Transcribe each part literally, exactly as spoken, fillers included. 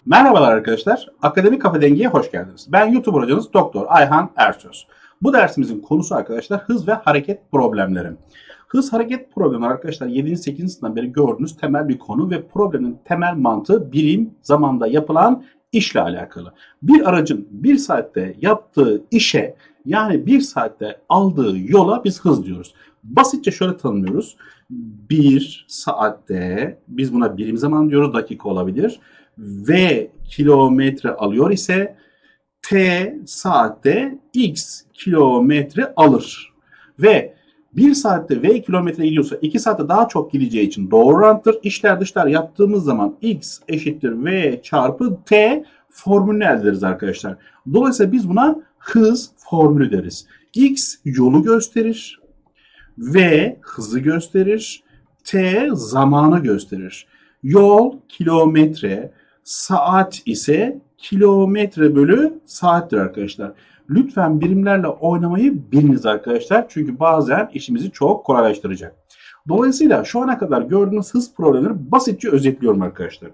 Merhabalar arkadaşlar. Akademik Kafa Dengi'ye hoş geldiniz. Ben YouTube hocanız Doktor Ayhan Ersöz. Bu dersimizin konusu arkadaşlar hız ve hareket problemleri. Hız hareket problemleri arkadaşlar yedinci sekizinci sınıftan beri gördüğünüz temel bir konu ve problemin temel mantığı birim zamanda yapılan işle alakalı. Bir aracın bir saatte yaptığı işe yani bir saatte aldığı yola biz hız diyoruz. Basitçe şöyle tanımlıyoruz. Bir saatte biz buna birim zaman diyoruz, dakika olabilir. V kilometre alıyor ise T saatte X kilometre alır. Ve bir saatte V kilometre gidiyorsa iki saatte daha çok gideceği için doğru orantıdır. İşler dışlar yaptığımız zaman X eşittir V çarpı T formülünü elde ederiz arkadaşlar. Dolayısıyla biz buna hız formülü deriz. X yolu gösterir. V hızı gösterir. T zamanı gösterir. Yol kilometre, saat ise kilometre bölü saattir arkadaşlar. Lütfen birimlerle oynamayı biliniz arkadaşlar. Çünkü bazen işimizi çok kolaylaştıracak. Dolayısıyla şu ana kadar gördüğünüz hız problemleri basitçe özetliyorum arkadaşlar.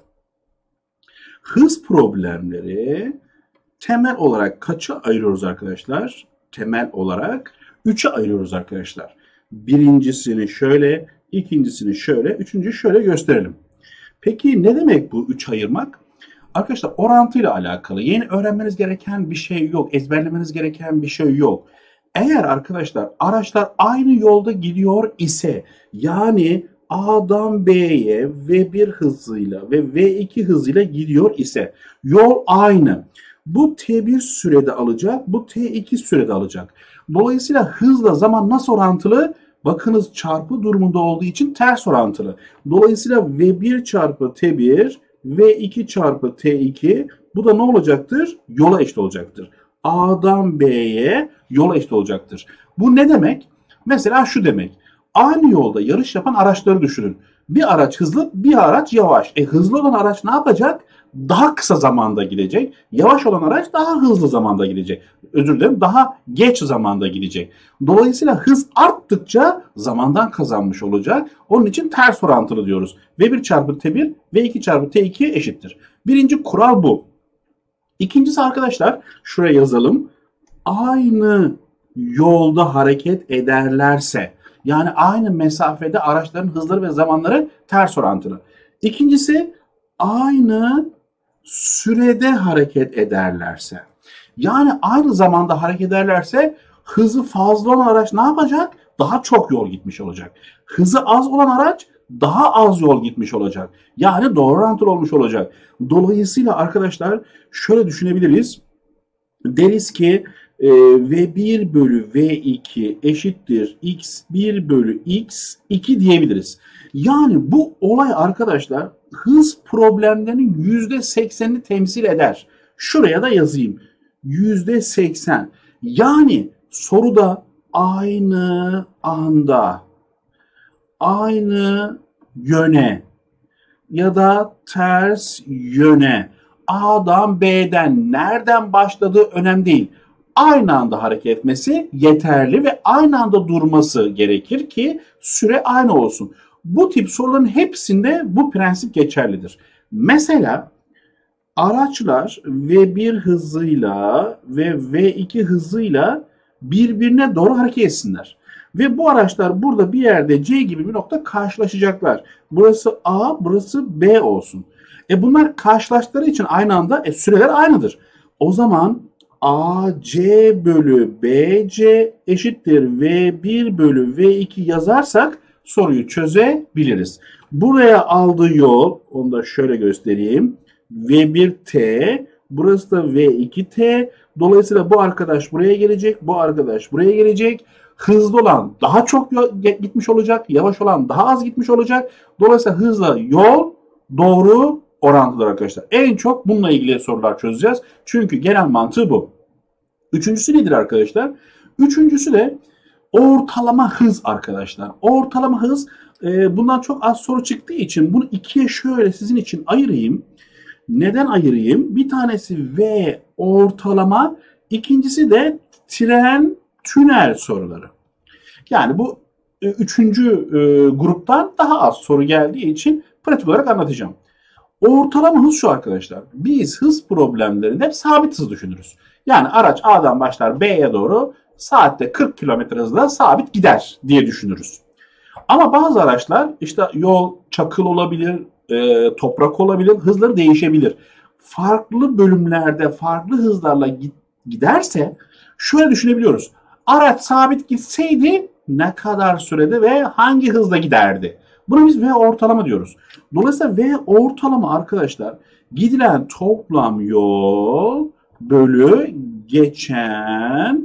Hız problemleri temel olarak kaça ayırıyoruz arkadaşlar? Temel olarak üçe ayırıyoruz arkadaşlar. Birincisini şöyle, ikincisini şöyle, üçüncüyü şöyle gösterelim. Peki ne demek bu üç ayırmak? Arkadaşlar orantıyla alakalı yeni öğrenmeniz gereken bir şey yok. Ezberlemeniz gereken bir şey yok. Eğer arkadaşlar araçlar aynı yolda gidiyor ise yani A'dan B'ye V bir hızıyla ve V iki hızıyla gidiyor ise yol aynı. Bu T bir sürede alacak, bu T iki sürede alacak. Dolayısıyla hızla zaman nasıl orantılı? Bakınız çarpı durumunda olduğu için ters orantılı. Dolayısıyla V bir çarpı T bir, V iki çarpı T iki bu da ne olacaktır? Yola eşit olacaktır. A'dan B'ye yola eşit olacaktır. Bu ne demek? Mesela şu demek. Aynı yolda yarış yapan araçları düşünün. Bir araç hızlı, bir araç yavaş. E hızlı olan araç ne yapacak? Daha kısa zamanda gidecek. Yavaş olan araç daha hızlı zamanda gidecek. Özür dilerim, daha geç zamanda gidecek. Dolayısıyla hız arttıkça zamandan kazanmış olacak. Onun için ters orantılı diyoruz. V bir çarpı T bir, V iki çarpı T iki eşittir. Birinci kural bu. İkincisi arkadaşlar, şuraya yazalım. Aynı yolda hareket ederlerse, yani aynı mesafede araçların hızları ve zamanları ters orantılı. İkincisi, aynı sürede hareket ederlerse. Yani aynı zamanda hareket ederlerse hızı fazla olan araç ne yapacak? Daha çok yol gitmiş olacak. Hızı az olan araç daha az yol gitmiş olacak. Yani doğru orantılı olmuş olacak. Dolayısıyla arkadaşlar şöyle düşünebiliriz. Deriz ki e, V bir bölü V iki eşittir X bir bölü X iki diyebiliriz. Yani bu olay arkadaşlar hız problemlerinin yüzde seksenini temsil eder. Şuraya da yazayım. yüzde seksen. Yani soruda aynı anda, aynı yöne ya da ters yöne A'dan B'den nereden başladığı önemli değil. Aynı anda hareket etmesi yeterli ve aynı anda durması gerekir ki süre aynı olsun. Bu tip soruların hepsinde bu prensip geçerlidir. Mesela araçlar V bir hızıyla ve V iki hızıyla birbirine doğru hareket etsinler. Ve bu araçlar burada bir yerde C gibi bir nokta karşılaşacaklar. Burası A, burası B olsun. E bunlar karşılaştıkları için aynı anda e, süreler aynıdır. O zaman A C bölü B C eşittir V bir bölü V iki yazarsak soruyu çözebiliriz. Buraya aldığı yol, onu da şöyle göstereyim. V bir T, burası da V iki T. Dolayısıyla bu arkadaş buraya gelecek, bu arkadaş buraya gelecek. Hızlı olan daha çok gitmiş olacak, yavaş olan daha az gitmiş olacak. Dolayısıyla hızla yol doğru orantıdır arkadaşlar. En çok bununla ilgili sorular çözeceğiz. Çünkü genel mantığı bu. Üçüncüsü nedir arkadaşlar? Üçüncüsü de ortalama hız arkadaşlar. Ortalama hız e, bundan çok az soru çıktığı için bunu ikiye şöyle sizin için ayırayım. Neden ayırayım? Bir tanesi V ortalama, ikincisi de tren tünel soruları. Yani bu e, üçüncü e, gruptan daha az soru geldiği için pratik olarak anlatacağım. Ortalama hız şu arkadaşlar. Biz hız problemlerinde hep sabit hız düşünürüz. Yani araç A'dan başlar B'ye doğru saatte kırk kilometre hızla sabit gider diye düşünürüz. Ama bazı araçlar işte yol çakıl olabilir, e, toprak olabilir, hızları değişebilir. Farklı bölümlerde farklı hızlarla giderse şöyle düşünebiliyoruz. Araç sabit gitseydi ne kadar sürede ve hangi hızla giderdi? Buna biz V ortalama diyoruz. Dolayısıyla V ortalama arkadaşlar gidilen toplam yol bölü geçen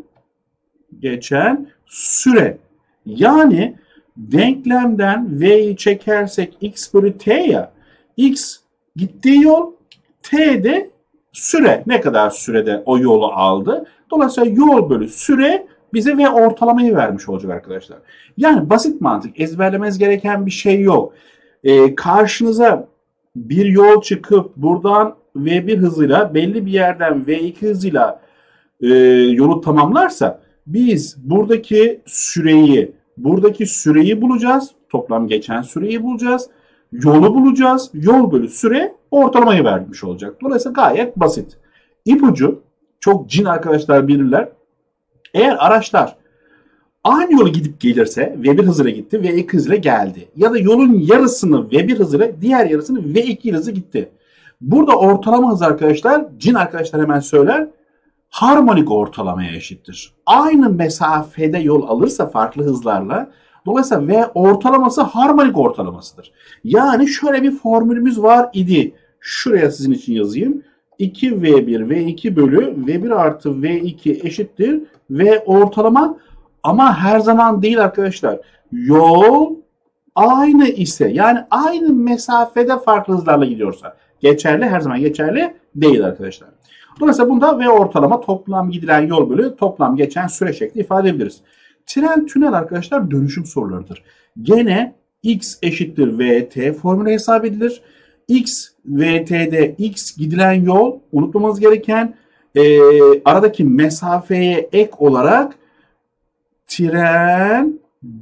geçen süre. Yani denklemden V'yi çekersek x bölü t ya, x gittiği yol, t de süre. Ne kadar sürede o yolu aldı. Dolayısıyla yol bölü süre bize V ortalamayı vermiş olacak arkadaşlar. Yani basit mantık. Ezberlemeniz gereken bir şey yok. Ee, karşınıza bir yol çıkıp buradan V bir hızıyla belli bir yerden V iki hızıyla e, yolu tamamlarsa biz buradaki süreyi buradaki süreyi bulacağız. Toplam geçen süreyi bulacağız. Yolu bulacağız. Yol bölü süre ortalamayı vermiş olacak. Dolayısıyla gayet basit. İpucu çok cin arkadaşlar bilirler. Eğer araçlar aynı yolu gidip gelirse V bir hızıyla gitti, V iki hızıyla geldi. Ya da yolun yarısını V bir hızıyla, diğer yarısını V iki hızı gitti. Burada ortalama hız arkadaşlar, cin arkadaşlar hemen söyler, harmonik ortalamaya eşittir. Aynı mesafede yol alırsa farklı hızlarla, dolayısıyla V ortalaması harmonik ortalamasıdır. Yani şöyle bir formülümüz var idi. Şuraya sizin için yazayım. iki V bir V iki bölü V bir artı V iki eşittir V ortalama, ama her zaman değil arkadaşlar. Yol aynı ise, yani aynı mesafede farklı hızlarla gidiyorsa geçerli, her zaman geçerli değil arkadaşlar. Dolayısıyla bunda V ortalama toplam gidilen yol bölü toplam geçen süre şekli ifade edebiliriz. Tren tünel arkadaşlar dönüşüm sorularıdır. Gene x eşittir vt formülü hesap edilir. X vt'de x gidilen yol, unutmamamız gereken e, aradaki mesafeye ek olarak tren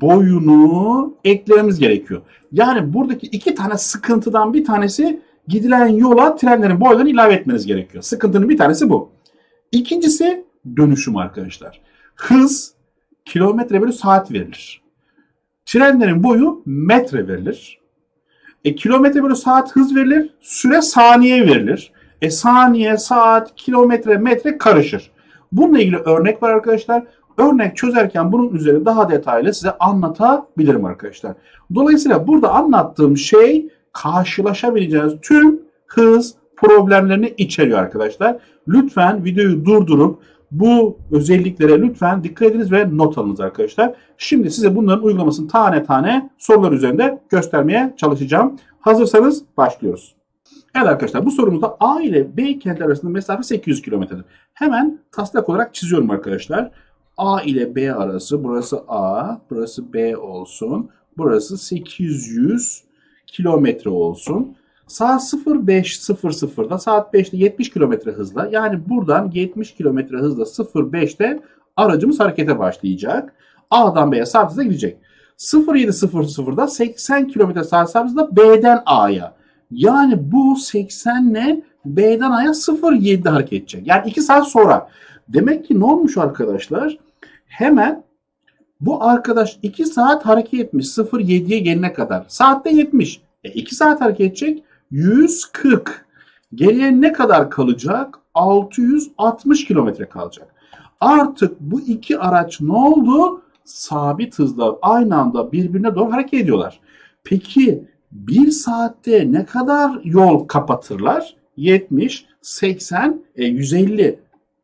boyunu eklememiz gerekiyor. Yani buradaki iki tane sıkıntıdan bir tanesi gidilen yola trenlerin boylarını ilave etmeniz gerekiyor. Sıkıntının bir tanesi bu. İkincisi dönüşüm arkadaşlar. Hız kilometre bölü saat verilir. Trenlerin boyu metre verilir. E, kilometre bölü saat hız verilir. Süre saniye verilir. E, saniye, saat, kilometre, metre karışır. Bununla ilgili örnek var arkadaşlar. Örnek çözerken bunun üzerine daha detaylı size anlatabilirim arkadaşlar. Dolayısıyla burada anlattığım şey karşılaşabileceğiniz tüm hız problemlerini içeriyor arkadaşlar. Lütfen videoyu durdurup bu özelliklere lütfen dikkat ediniz ve not alınız arkadaşlar. Şimdi size bunların uygulamasını tane tane sorular üzerinde göstermeye çalışacağım. Hazırsanız başlıyoruz. Evet arkadaşlar, bu sorumuzda A ile B kentler arasında mesafe sekiz yüz kilometredir. Hemen taslak olarak çiziyorum arkadaşlar. A ile B arası, burası A, burası B olsun. Burası sekiz yüz kilometre olsun. Saat sıfır beş sıfır sıfırda, saat beşte yetmiş kilometre hızla, yani buradan yetmiş kilometre hızla sıfır beşte aracımız harekete başlayacak. A'dan B'ye sabit hızla gidecek. sıfır yedi sıfır sıfırda seksen kilometre saat sabit hızla B'den A'ya. Yani bu seksen ile B'den A'ya sıfır yedide hareket edecek. Yani iki saat sonra. Demek ki ne olmuş arkadaşlar? Hemen bu arkadaş iki saat hareket etmiş sıfır yediye gelene kadar. Saatte yetmiş. E iki saat hareket edecek. yüz kırk. Geriye ne kadar kalacak? altı yüz altmış kilometre kalacak. Artık bu iki araç ne oldu? Sabit hızla aynı anda birbirine doğru hareket ediyorlar. Peki bir saatte ne kadar yol kapatırlar? yetmiş, seksen, yüz elli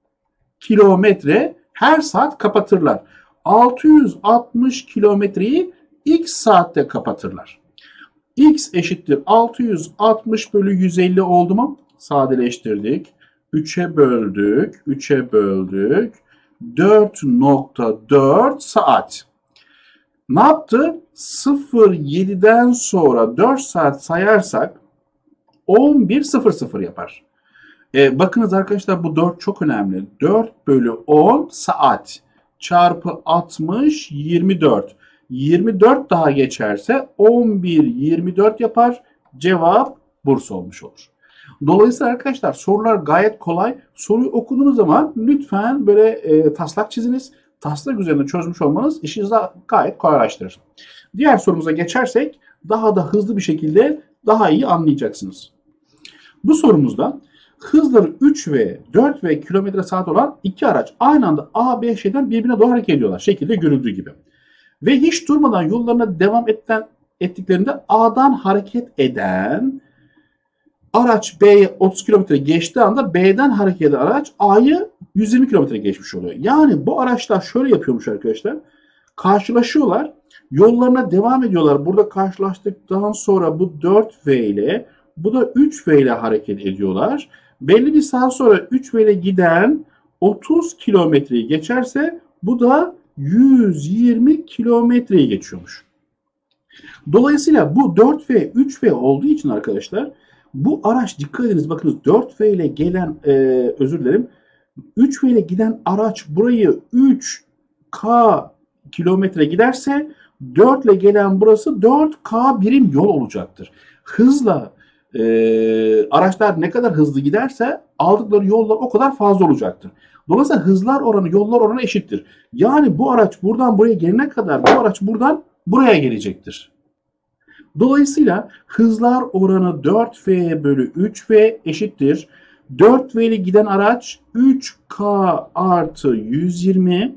kilometre her saat kapatırlar. altı yüz altmış kilometreyi x saatte kapatırlar. X eşittir altı yüz altmış bölü yüz elli oldu mu? Sadeleştirdik. üçe böldük. üçe böldük. dört nokta dört saat. Ne yaptı? sıfır yediden sonra dört saat sayarsak on bir sıfır sıfır yapar. E, bakınız arkadaşlar, bu dört çok önemli. dört bölü on saat çarpı altmış yirmi dört. yirmi dört daha geçerse on bir yirmi dört yapar. Cevap Bursa olmuş olur. Dolayısıyla arkadaşlar sorular gayet kolay. Soruyu okuduğunuz zaman lütfen böyle e, taslak çiziniz. Taslak üzerinde çözmüş olmanız işinizi gayet kolaylaştırır. Diğer sorumuza geçersek daha da hızlı bir şekilde daha iyi anlayacaksınız. Bu sorumuzda hızları üç ve dört ve kilometre saat olan iki araç aynı anda A, B şeritten birbirine doğru hareket ediyorlar. Şekilde görüldüğü gibi. Ve hiç durmadan yollarına devam etten, ettiklerinde A'dan hareket eden araç B'ye otuz kilometre geçtiği anda B'den hareket eden araç A'yı yüz yirmi kilometre geçmiş oluyor. Yani bu araçlar şöyle yapıyormuş arkadaşlar. Karşılaşıyorlar. Yollarına devam ediyorlar. Burada karşılaştıktan sonra bu dört V ile bu da üç V ile hareket ediyorlar. Belli bir saat sonra üç V ile giden otuz kilometreyi geçerse bu da yüz yirmi kilometreyi geçiyormuş. Dolayısıyla bu dört V, üç V olduğu için arkadaşlar bu araç dikkat ediniz bakınız dört V ile gelen e, özür dilerim üç V ile giden araç burayı üç K kilometre giderse dört ile gelen burası dört K birim yol olacaktır. Hızla e, araçlar ne kadar hızlı giderse aldıkları yollar o kadar fazla olacaktır. Dolayısıyla hızlar oranı yollar oranı eşittir. Yani bu araç buradan buraya gelene kadar bu araç buradan buraya gelecektir. Dolayısıyla hızlar oranı dört V bölü üç V eşittir. dört V ile giden araç üç K artı yüz yirmi.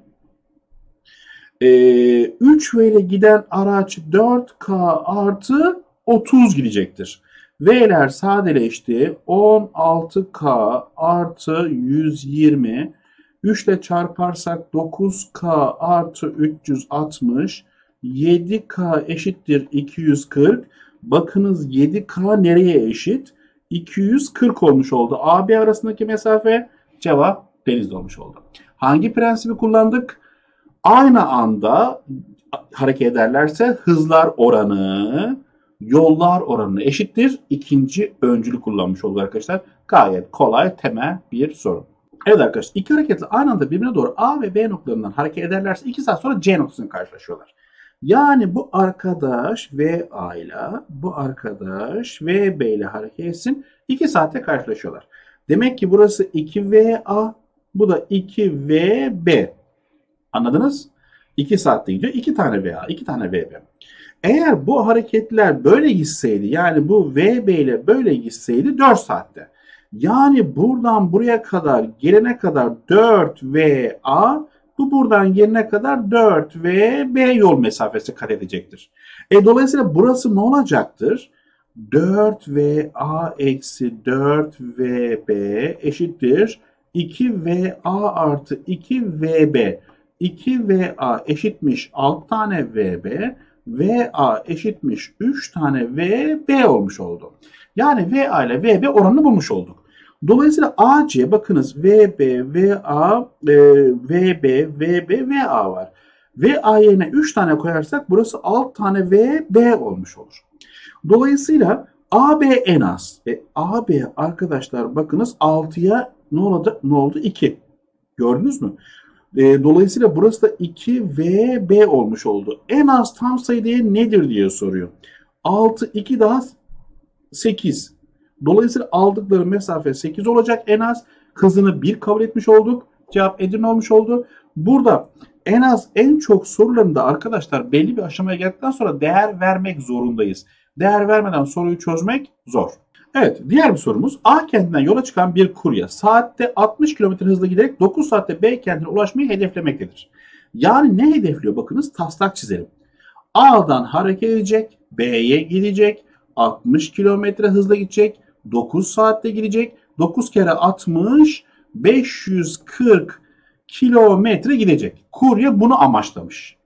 Ee, üç V ile giden araç dört K artı otuz gidecektir. V'ler sadeleşti. on altı K artı yüz yirmi. üç ile çarparsak dokuz K artı üç yüz altmış. yedi K eşittir iki yüz kırk. Bakınız yedi K nereye eşit? iki yüz kırk olmuş oldu. A B arasındaki mesafe cevap Denizli olmuş oldu. Hangi prensibi kullandık? Aynı anda hareket ederlerse hızlar oranı yollar oranı eşittir. İkinci öncülü kullanmış olduk arkadaşlar. Gayet kolay temel bir soru. Evet arkadaşlar iki hareketli aynı anda birbirine doğru A ve B noktalarından hareket ederlerse iki saat sonra C noktasına karşılaşıyorlar. Yani bu arkadaş V A ile bu arkadaş V B ile hareket etsin. iki saatte karşılaşıyorlar. Demek ki burası iki V A, bu da iki V B. Anladınız? iki saatte gidiyor. iki tane V A, iki tane V B. Eğer bu hareketler böyle gitseydi, yani bu V B ile böyle gitseydi dört saatte. Yani buradan buraya kadar gelene kadar dört V A, bu buradan gelene kadar dört V B yol mesafesi kat edecektir. E, dolayısıyla burası ne olacaktır? dört V A eksi dört V B eşittir iki V A artı iki V B. iki V A eşitmiş altı tane V B. V A eşitmiş üç tane V B olmuş oldu. Yani V A ile V B oranını bulmuş olduk. Dolayısıyla A C bakınız V B, V A, e, V B, V B, V A var. V A yerine üç tane koyarsak burası altı tane V B olmuş olur. Dolayısıyla A B en az. E, A B arkadaşlar bakınız altıya ne oldu? Ne oldu? iki. Gördünüz mü? E, dolayısıyla burası da iki V B olmuş oldu. En az tam sayı değeri nedir diye soruyor. altı, iki daha sekiz. Dolayısıyla aldıkları mesafe sekiz olacak en az. Hızını bir kabul etmiş olduk. Cevap Edirne olmuş oldu. Burada en az en çok sorularında arkadaşlar belli bir aşamaya geldikten sonra değer vermek zorundayız. Değer vermeden soruyu çözmek zor. Evet, diğer bir sorumuz. A kentinden yola çıkan bir kurye saatte altmış kilometre hızla giderek dokuz saatte B kentine ulaşmayı hedeflemektedir. Yani ne hedefliyor? Bakınız taslak çizelim. A'dan hareket edecek, B'ye gidecek, altmış kilometre hızla gidecek, dokuz saatte gidecek, dokuz kere altmış, beş yüz kırk kilometre gidecek. Kurye bunu amaçlamış.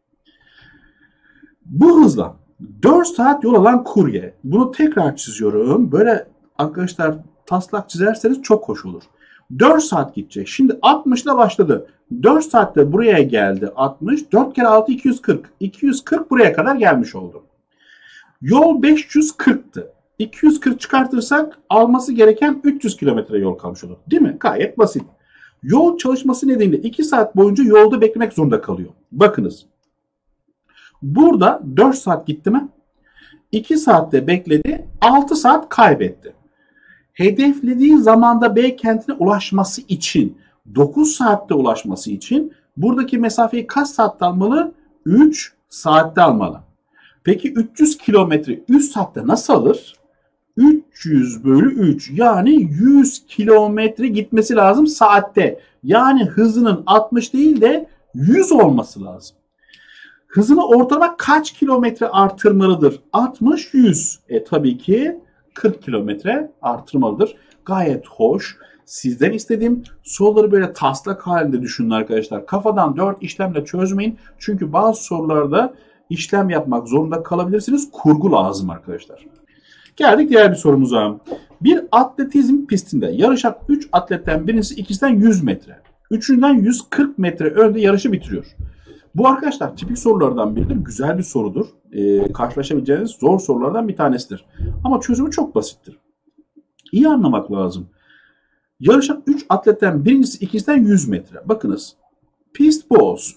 Bu hızla dört saat yol alan kurye. Bunu tekrar çiziyorum. Böyle arkadaşlar taslak çizerseniz çok hoş olur. dört saat gidecek. Şimdi altmış ile başladı. dört saatte buraya geldi altmış. dört kere altı iki yüz kırk. iki yüz kırk buraya kadar gelmiş oldu. Yol beş yüz kırktı. iki yüz kırk çıkartırsak alması gereken üç yüz kilometre yol kalmış olur. Değil mi? Gayet basit. Yol çalışması nedeniyle iki saat boyunca yolda beklemek zorunda kalıyor. Bakınız. Burada dört saat gitti mi? iki saatte bekledi, altı saat kaybetti. Hedeflediği zamanda B kentine ulaşması için, dokuz saatte ulaşması için buradaki mesafeyi kaç saatte almalı? üç saatte almalı. Peki üç yüz kilometre üç saatte nasıl alır? üç yüz bölü üç, yani yüz kilometre gitmesi lazım saatte. Yani hızının altmış değil de yüz olması lazım. Hızını ortalama kaç kilometre artırmalıdır? altmış, yüz. E tabii ki kırk kilometre artırmalıdır. Gayet hoş. Sizden istediğim soruları böyle taslak halinde düşünün arkadaşlar. Kafadan dört işlemle çözmeyin. Çünkü bazı sorularda işlem yapmak zorunda kalabilirsiniz. Kurgu lazım arkadaşlar. Geldik diğer bir sorumuza. Bir atletizm pistinde yarışan üç atletten birincisi ikisinden yüz metre. Üçünden yüz kırk metre önde yarışı bitiriyor. Bu arkadaşlar tipik sorulardan biridir. Güzel bir sorudur. Ee, karşılaşabileceğiniz zor sorulardan bir tanesidir. Ama çözümü çok basittir. İyi anlamak lazım. Yarışan üç atletten birincisi ikisinden yüz metre. Bakınız. Pist bu olsun.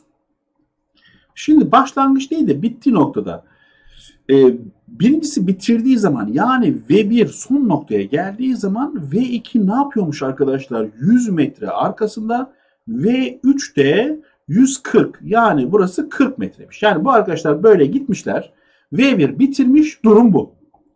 Şimdi başlangıç değil de bittiği noktada e, birincisi bitirdiği zaman, yani V bir son noktaya geldiği zaman V iki ne yapıyormuş arkadaşlar? yüz metre arkasında, V üç de yüz kırk, yani burası kırk metremiş. Yani bu arkadaşlar böyle gitmişler. V bir bitirmiş, durum bu.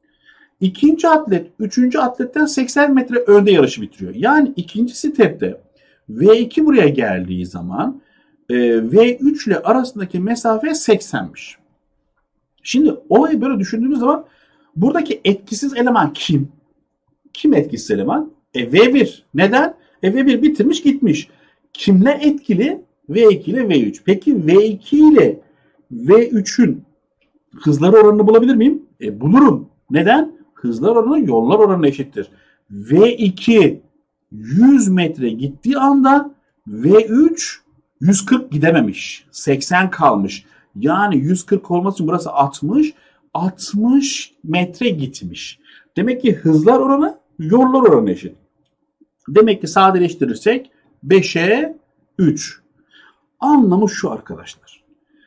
İkinci atlet, üçüncü atletten seksen metre önde yarışı bitiriyor. Yani ikinci stepte V iki buraya geldiği zaman e, V üç ile arasındaki mesafe seksenmiş. Şimdi olayı böyle düşündüğümüz zaman buradaki etkisiz eleman kim? Kim etkisiz eleman? E, V bir. Neden? E, V bir bitirmiş gitmiş. Kimle etkili? V iki ile V üç. Peki V iki ile V üçün hızları oranını bulabilir miyim? E, bulurum. Neden? Hızlar oranı yollar oranına eşittir. V iki yüz metre gittiği anda V üç yüz kırk gidememiş. seksen kalmış. Yani yüz kırk olması için burası altmış. altmış metre gitmiş. Demek ki hızlar oranı yollar oranı eşit. Demek ki sadeleştirirsek beşe üç. Anlamı şu arkadaşlar.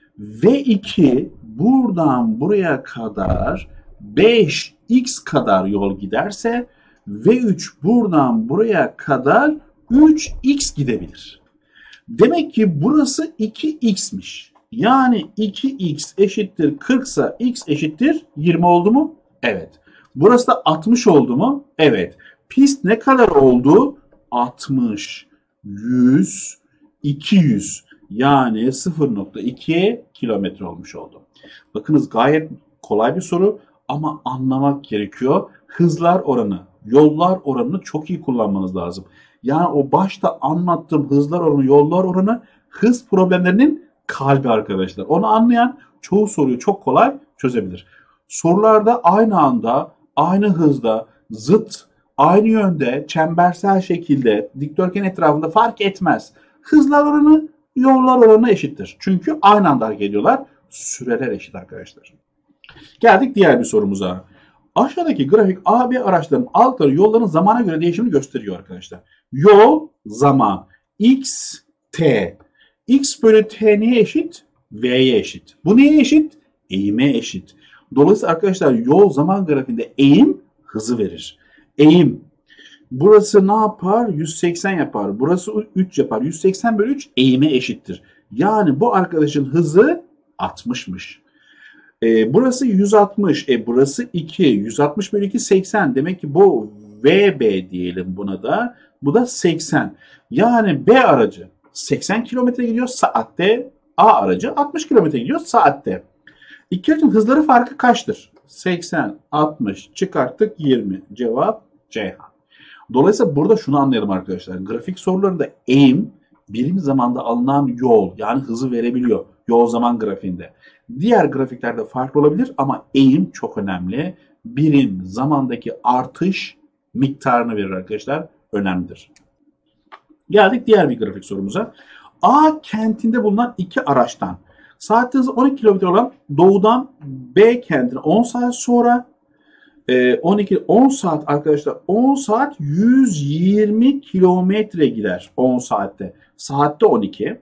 V iki buradan buraya kadar beş x kadar yol giderse V üç buradan buraya kadar üç x gidebilir. Demek ki burası iki x'miş. Yani iki x eşittir kırk ise x eşittir yirmi oldu mu? Evet. Burası da altmış oldu mu? Evet. Pist ne kadar oldu? altmış, yüz, iki yüz. Yani sıfır nokta iki kilometre olmuş oldu. Bakınız gayet kolay bir soru ama anlamak gerekiyor. Hızlar oranı, yollar oranını çok iyi kullanmanız lazım. Yani o başta anlattığım hızlar oranı, yollar oranı hız problemlerinin kalbi arkadaşlar. Onu anlayan çoğu soruyu çok kolay çözebilir. Sorularda aynı anda, aynı hızda, zıt, aynı yönde, çembersel şekilde, dikdörtgen etrafında fark etmez. Hızlar oranı yollar oranına eşittir. Çünkü aynı anda hareket ediyorlar. Süreler eşit arkadaşlar. Geldik diğer bir sorumuza. Aşağıdaki grafik A B araçlarının altları yolların zamana göre değişimini gösteriyor arkadaşlar. Yol, zaman. X, T. X bölü T neye eşit? V'ye eşit. Bu neye eşit? Eğime eşit. Dolayısıyla arkadaşlar yol zaman grafiğinde eğim hızı verir. Eğim. Burası ne yapar? yüz seksen yapar. Burası üç yapar. yüz seksen bölü üç eğime eşittir. Yani bu arkadaşın hızı altmışmış. E, burası yüz altmış. E, burası iki. yüz altmış bölü iki seksen. Demek ki bu V B diyelim buna da. Bu da seksen. Yani B aracı seksen kilometre gidiyor saatte. A aracı altmış kilometre gidiyor saatte. İki aracın hızları farkı kaçtır? seksen, altmış çıkarttık yirmi. Cevap Ceyhan. Dolayısıyla burada şunu anlayalım arkadaşlar. Grafik sorularında eğim birim zamanda alınan yol, yani hızı verebiliyor yol zaman grafiğinde. Diğer grafiklerde farklı olabilir ama eğim çok önemli. Birim zamandaki artış miktarını verir arkadaşlar. Önemlidir. Geldik diğer bir grafik sorumuza. A kentinde bulunan iki araçtan saat hızı on iki kilometre olan doğudan B kentine on saat sonra on iki on saat arkadaşlar on saat yüz yirmi kilometre gider on saatte. Saatte on iki.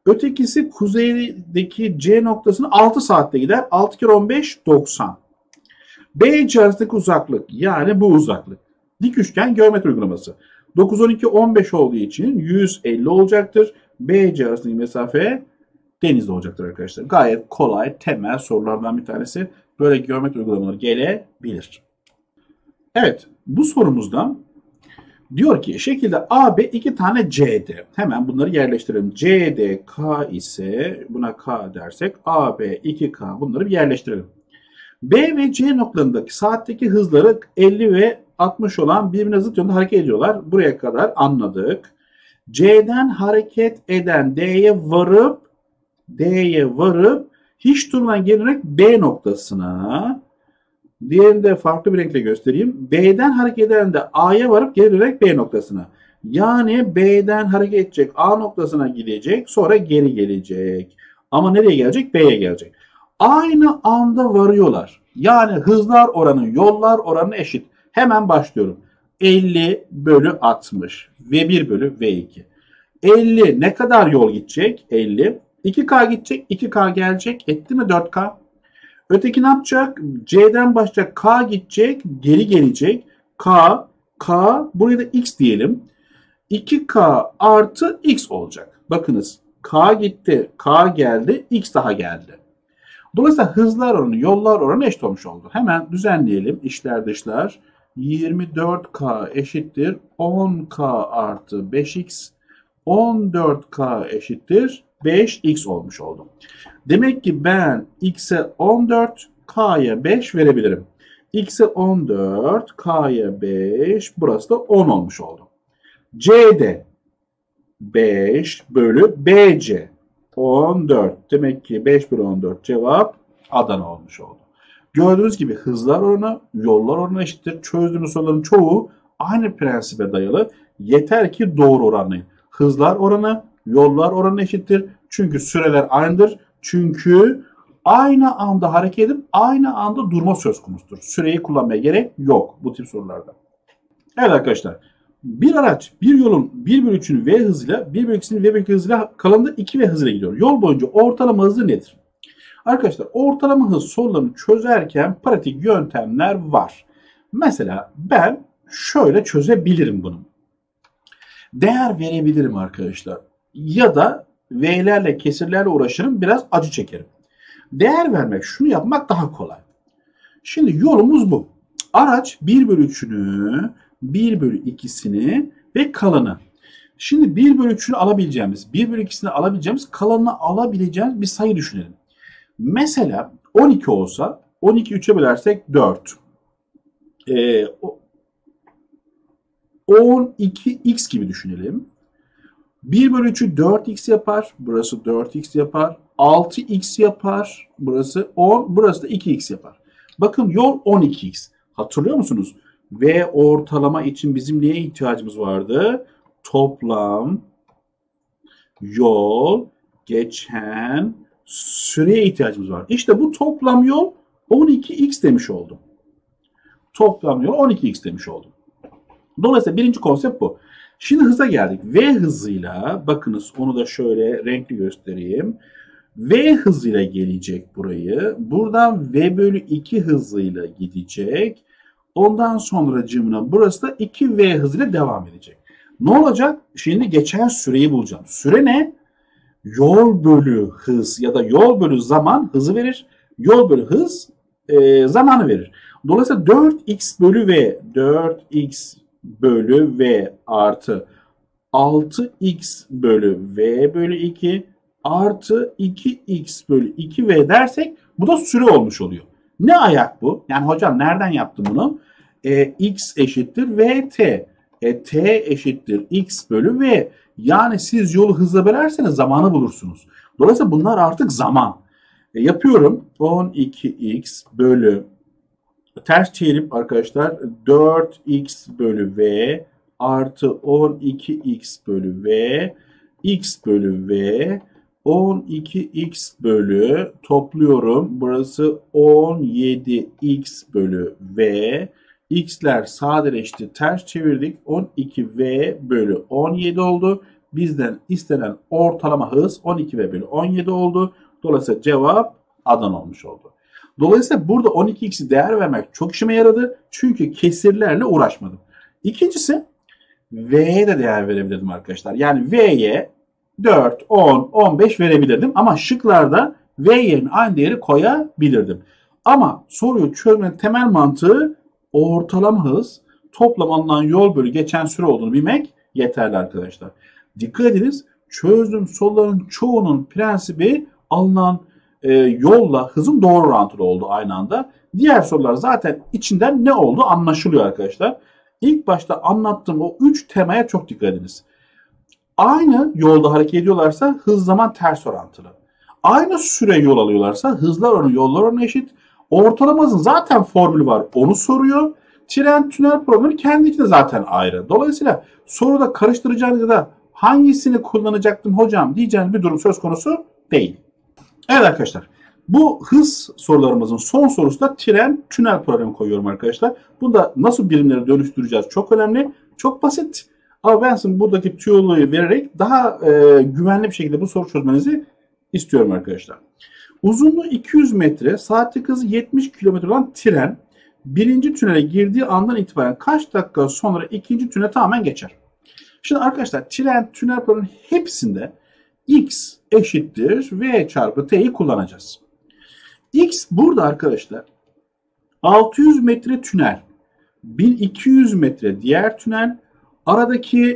Ötekisi kuzeydeki C noktasını altı saatte gider. altı kere on beş doksan. B C arasındaki uzaklık yani bu uzaklık. Dik üçgen geometri uygulaması. dokuz, on iki, on beş olduğu için yüz elli olacaktır. B C arasındaki mesafe denizde olacaktır arkadaşlar. Gayet kolay, temel sorulardan bir tanesi. Böyle geometri uygulamaları gelebilir. Evet, bu sorumuzdan diyor ki şekilde A B iki tane C D. Hemen bunları yerleştirelim. C D K ise buna K dersek A B iki K bunları bir yerleştirelim. B ve C noktalarındaki saatteki hızları elli ve altmış olan birbirine zıt yönde hareket ediyorlar. Buraya kadar anladık. C'den hareket eden D'ye varıp D'ye varıp hiç durmadan gelerek B noktasına, diğerini de farklı bir renkle göstereyim. B'den hareket eden de A'ya varıp gelerek B noktasına. Yani B'den hareket edecek, A noktasına gidecek, sonra geri gelecek. Ama nereye gelecek? B'ye gelecek. Aynı anda varıyorlar. Yani hızlar oranı, yollar oranı eşit. Hemen başlıyorum. elli bölü altmış. V bir bölü V iki. elli ne kadar yol gidecek? elli. iki K gidecek, iki K gelecek. Etti mi dört K? Öteki ne yapacak? C'den başlayacak. K gidecek, geri gelecek. K, K, buraya da X diyelim. iki K artı X olacak. Bakınız. K gitti, K geldi, X daha geldi. Dolayısıyla hızlar oranı, yollar oranı eşit olmuş oldu. Hemen düzenleyelim. İşler dışlar. yirmi dört K eşittir on K artı beş X. on dört K eşittir beş X olmuş oldu. Demek ki ben X'e on dört, K'ya beş verebilirim. X'e on dört, K'ya beş, burası da on olmuş oldu. C'de beş bölü B C on dört. Demek ki beş bölü on dört cevap Adana olmuş oldu. Gördüğünüz gibi hızlar oranı, yollar oranı eşittir. Çözdüğümüz soruların çoğu aynı prensibe dayalı. Yeter ki doğru oranlayın. Hızlar oranı, yollar oranı eşittir. Çünkü süreler aynıdır. Çünkü aynı anda hareket edip aynı anda durma söz konusudur. Süreyi kullanmaya gerek yok bu tip sorularda. Evet arkadaşlar. Bir araç bir yolun bir bölü üçünü V hızıyla bir bölü ikisini V bölü iki hızıyla kalanında iki V hızıyla gidiyor. Yol boyunca ortalama hızı nedir? Arkadaşlar ortalama hız sorularını çözerken pratik yöntemler var. Mesela ben şöyle çözebilirim bunu. Değer verebilirim arkadaşlar. Ya da V'lerle kesirlerle uğraşırım, biraz acı çekerim. Değer vermek, şunu yapmak daha kolay. Şimdi yolumuz bu. Araç bir bölü üçünü, bir bölü ikisini ve kalanı. Şimdi bir bölü üçünü alabileceğimiz, bir bölü ikisini alabileceğimiz, kalanını alabileceğimiz bir sayı düşünelim. Mesela on iki olsa, on iki üçe bölersek dört. Ee, on iki X gibi düşünelim. bir bölü üçü dört X yapar. Burası dört X yapar. altı X yapar. Burası on. Burası da iki X yapar. Bakın yol on iki X. Hatırlıyor musunuz? Ve ortalama için bizim neye ihtiyacımız vardı? Toplam yol geçen süreye ihtiyacımız var. İşte bu toplam yol on iki X demiş oldum. Toplam yol on iki X demiş oldum. Dolayısıyla birinci konsept bu. Şimdi hıza geldik. V hızıyla, bakınız onu da şöyle renkli göstereyim. V hızıyla gelecek burayı. Buradan V bölü iki hızıyla gidecek. Ondan sonra cımına burası da iki V hızıyla devam edecek. Ne olacak? Şimdi geçen süreyi bulacağım. Süre ne? Yol bölü hız ya da yol bölü zaman hızı verir. Yol bölü hız e, zamanı verir. Dolayısıyla dört X bölü V, dört X bölü V artı altı X bölü V bölü iki artı iki X bölü iki V dersek bu da süre olmuş oluyor. Ne ayak bu? Yani hocam nereden yaptım bunu? E, X eşittir V T. E, T eşittir X bölü V. Yani siz yolu hızla bölerseniz zamanı bulursunuz. Dolayısıyla bunlar artık zaman. E, yapıyorum. on iki X bölü ters çevirip arkadaşlar dört X bölü V artı on iki X bölü V X bölü V on iki X bölü topluyorum. Burası on yedi X bölü V. X'ler sadeleşti. Ters çevirdik. on iki V bölü on yedi oldu. Bizden istenen ortalama hız on iki V bölü on yedi oldu. Dolayısıyla cevap Adana olmuş oldu. Dolayısıyla burada on iki x'i değer vermek çok işime yaradı. Çünkü kesirlerle uğraşmadım. İkincisi V'ye de değer verebilirdim arkadaşlar. Yani V'ye dört, on, on beş verebilirdim. Ama şıklarda V yerine aynı değeri koyabilirdim. Ama soruyu çözmenin temel mantığı ortalama hız, toplam alınan yol bölü geçen süre olduğunu bilmek yeterli arkadaşlar. Dikkat ediniz, çözdüğüm soruların çoğunun prensibi alınan e, yolla hızın doğru orantılı olduğu aynı anda. Diğer sorular zaten içinden ne olduğu anlaşılıyor arkadaşlar. İlk başta anlattığım o üç temaya çok dikkat ediniz. Aynı yolda hareket ediyorlarsa hız zaman ters orantılı. Aynı süre yol alıyorlarsa hızlar oranı yollar oranı eşit. Ortalama hızın zaten formülü var, onu soruyor. Tren tünel problemi kendi içinde zaten ayrı. Dolayısıyla soruda karıştıracağınız ya da hangisini kullanacaktım hocam diyeceğiniz bir durum söz konusu değil. Evet arkadaşlar, bu hız sorularımızın son sorusu da tren tünel problemi koyuyorum arkadaşlar. Bunda nasıl birimleri dönüştüreceğiz çok önemli. Çok basit ama ben sizin buradaki tüyoları vererek daha e, güvenli bir şekilde bu soru çözmenizi istiyorum arkadaşlar. Uzunluğu iki yüz metre, saatlik hızı yetmiş kilometre olan tren birinci tünele girdiği andan itibaren kaç dakika sonra ikinci tünele tamamen geçer? Şimdi arkadaşlar tren tünel probleminin hepsinde x eşittir v çarpı t'yi kullanacağız. X burada arkadaşlar altı yüz metre tünel, bin iki yüz metre diğer tünel, aradaki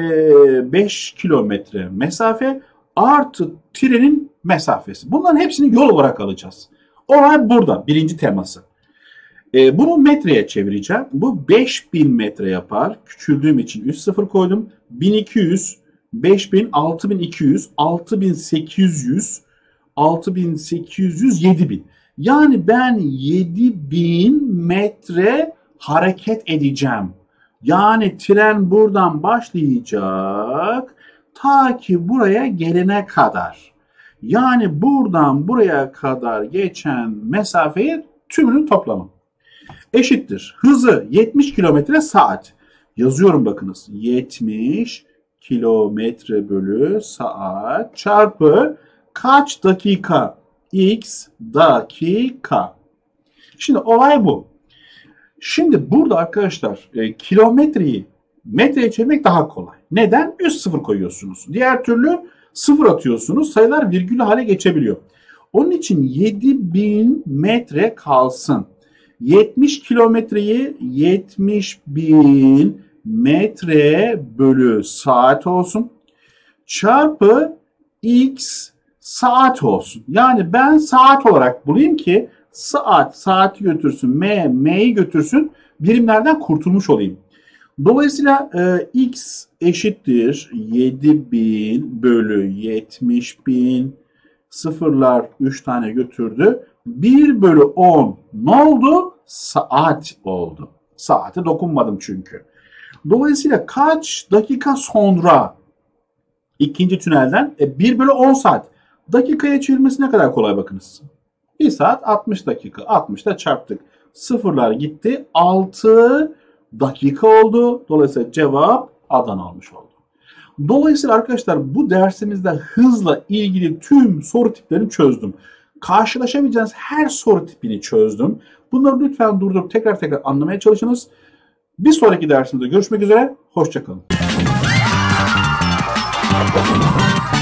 e, beş kilometre mesafe artı trenin mesafesi. Bunların hepsini yol olarak alacağız. Olay burada birinci teması. E, bunu metreye çevireceğim. Bu beş bin metre yapar. Küçüldüğüm için üç sıfır koydum. bin iki yüz, beş bin, altı bin iki yüz, altı bin sekiz yüz, altı bin sekiz yüz, yedi bin. Yani ben yedi bin metre hareket edeceğim. Yani tren buradan başlayacak ta ki buraya gelene kadar. Yani buradan buraya kadar geçen mesafeyi tümünün toplamı. Eşittir. Hızı yetmiş kilometre saat. Yazıyorum bakınız. yetmiş kilometre bölü saat çarpı kaç dakika? X dakika. Şimdi olay bu. Şimdi burada arkadaşlar e, kilometreyi metreye çevirmek daha kolay. Neden? Üst sıfır koyuyorsunuz. Diğer türlü sıfır atıyorsunuz. Sayılar virgülü hale geçebiliyor. Onun için yedi bin metre kalsın. yetmiş kilometreyi yetmiş bin metre bölü saat olsun. Çarpı x saat olsun. Yani ben saat olarak bulayım ki saat, saati götürsün, m, m'yi götürsün, birimlerden kurtulmuş olayım. Dolayısıyla e, x eşittir yedi bin bölü yetmiş bin, sıfırlar üç tane götürdü. bir bölü on ne oldu? Saat oldu. Saate dokunmadım çünkü. Dolayısıyla kaç dakika sonra ikinci tünelden e, bir bölü on saat. Dakikaya çevirmesi ne kadar kolay bakınız. bir saat altmış dakika. altmışla çarptık. Sıfırlar gitti. altı dakika oldu. Dolayısıyla cevap Adana olmuş oldu. Dolayısıyla arkadaşlar bu dersimizde hızla ilgili tüm soru tiplerini çözdüm. Karşılaşabileceğiniz her soru tipini çözdüm. Bunları lütfen durdurup tekrar tekrar anlamaya çalışınız. Bir sonraki dersimizde görüşmek üzere. Hoşça kalın.